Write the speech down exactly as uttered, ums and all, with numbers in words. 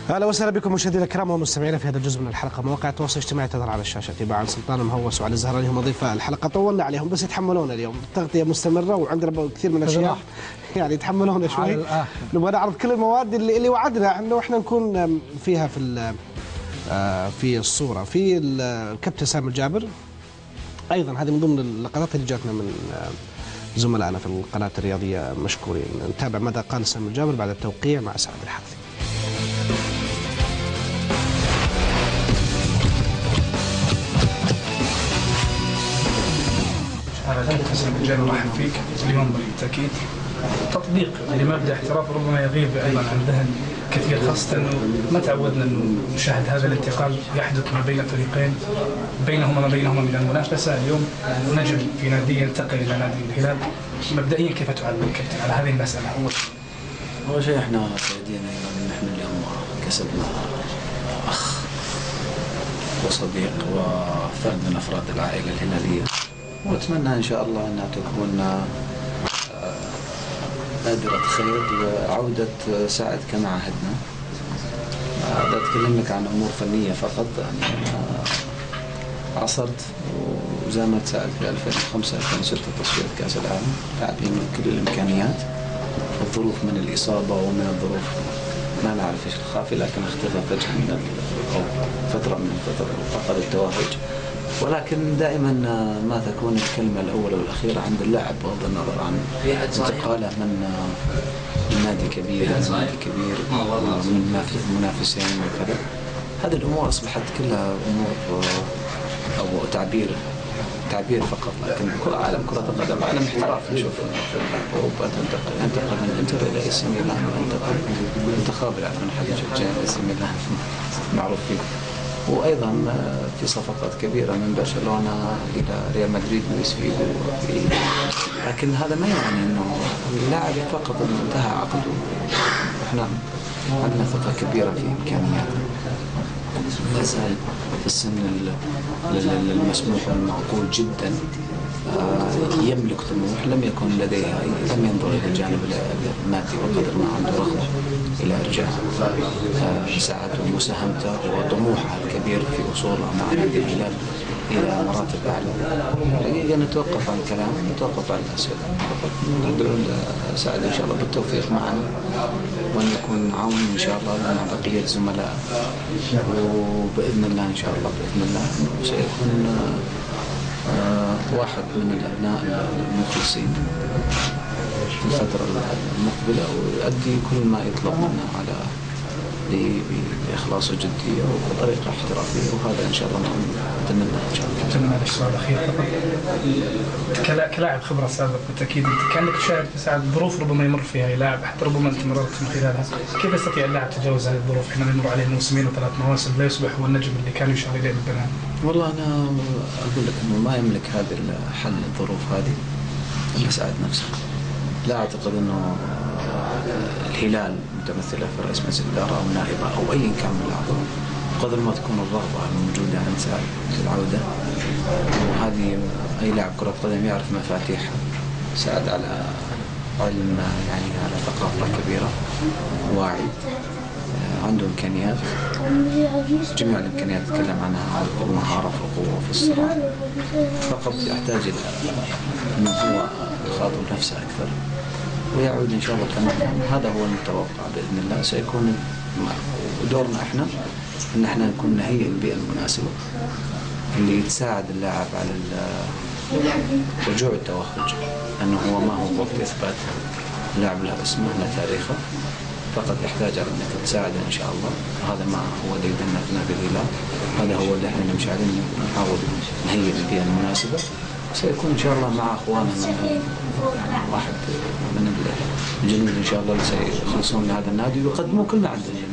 اهلا وسهلا بكم مشاهدينا الكرام ومستمعينا في هذا الجزء من الحلقه. مواقع التواصل الاجتماعي تظهر على الشاشه تباعا سلطان مهوس وعلي الزهراني هم ضيفاء الحلقه. طولنا عليهم بس يتحملونا اليوم، التغطيه مستمره وعندنا كثير من الاشياء يعني يتحملونا شوي. نبغى نعرض كل المواد اللي, اللي وعدنا انه احنا نكون فيها في في الصوره. في الكابتن سامي الجابر ايضا، هذه من ضمن اللقطات اللي جاتنا من زملائنا في القناه الرياضيه مشكورين. نتابع ماذا قال سامي الجابر بعد التوقيع مع سعد الحارثي. كابتن سامي الجابر مرحبا فيك. اليوم بالتاكيد تطبيق لمبدا احتراف ربما يغيب ايضا عن ذهن كثير، خاصه انه ما تعودنا انه نشاهد هذا الانتقال يحدث ما بين فريقين بينهما ما بينهما من المنافسه. اليوم نجم في نادي ينتقل الى نادي الهلال. مبدئيا كيف تعلق كابتن على هذه المساله؟ اول شيء اول شيء احنا سعيدين ايضا ان احنا اليوم كسبنا اخ وصديق وفرد من افراد العائله الهلاليه، واتمنى ان شاء الله انها تكون نادرة خير وعودة سعد كما عهدنا. هذا اتكلم لك عن امور فنيه فقط. يعني عصرت وزامت سعد في ألفين وخمسة ألفين وستة تصفية كاس العالم، لاعب من كل الامكانيات. الظروف من الاصابه ومن الظروف ما نعرف ايش الخافي، لكن اختفى فجأة من او فتره من الفتره فقد التوهج. ولكن دائما ما تكون الكلمة الأولى والأخيرة عند اللاعب بغض النظر عن انتقاله من نادي كبير إلى نادي كبير من منافسين وكذا. هذه الأمور أصبحت كلها أمور أو تعبير تعبير فقط، لكن كرة عالم كرة القدم عالم احتراف. نشوف في أوروبا تنتقل انتقل من الانتر إلى اي سي ميلان، وانتقل انتخاب العفن حديث جاي اي سي ميلان معروف فيه. وايضا في صفقات كبيره من برشلونه الى ريال مدريد لويس فيجو، لكن هذا ما يعني انه اللاعب فقط انه انتهى عقده. احنا عندنا ثقه كبيره في امكانياته، لا زال في السن المسموح والمعقول جدا، يملك طموح لم يكن لديها، لم ينظر الى الجانب المادي وقدر ما عنده رغبه الى ارجاع سعته ومساهمته وطموحه الكبير في وصوله مع نادي الهلال الى مراتب اعلى. حقيقه نتوقف عن الكلام، نتوقف عن الاسئله فقط. ندعو سعد ان شاء الله بالتوفيق معنا، وان يكون عون ان شاء الله مع بقيه الزملاء، وباذن الله ان شاء الله باذن الله سيكون آه واحد من الأبناء المخلصين في الفترة المقبلة، ويؤدي كل ما يطلب منه على بإخلاص وجدية وبطريقة احترافية، وهذا إن شاء الله نتمنى إن شاء الله. أتمنى هذا السؤال الأخير فقط، كلاعب خبرة سابق بالتأكيد أنت كأنك تشاهد ساعات ظروف ربما يمر فيها لاعب، حتى ربما أنت مررت من خلالها. كيف يستطيع اللاعب تجاوز هذه الظروف حينما يمر عليه موسمين وثلاث مواسم لا يصبح هو النجم اللي كان يشار إليه بالبنان؟ والله أنا أقول لك إنه ما يملك هذا الحل الظروف هذه إلا سعد نفسه. لا أعتقد إنه الهلال متمثلة في رئيس مجلس الإدارة أو نائبة أو أي كان من الأعضاء، قدر ما تكون الرغبة الموجودة عند سعد في العودة. وهذه أي لاعب كرة قدم يعرف مفاتيحها. سعد على علم، يعني على ثقافة كبيرة، واعي، عنده إمكانيات، جميع الإمكانيات تتكلم عنها في المهارة في القوة في السرعة، فقط يحتاج إلى أنه هو يخاطب نفسه أكثر ويعود إن شاء الله تماما. هذا هو المتوقع بإذن الله. سيكون دورنا إحنا إن إحنا نكون نهيئ البيئة المناسبة اللي تساعد اللاعب على رجوع التوهج، أنه هو ما هو وقت إثبات اللاعب له اسمه له تاريخه، فقط يحتاج على أنك تساعده إن شاء الله. هذا ما هو ديدنا في نادي الهلال، هذا هو اللي إحنا نمشي عليه، نحاول نهيئ البيئة المناسبة. سيكون إن شاء الله مع أخواننا من واحد من الجنود إن شاء الله اللي سيخلصون لهذا النادي ويقدموا كل ما عندهم.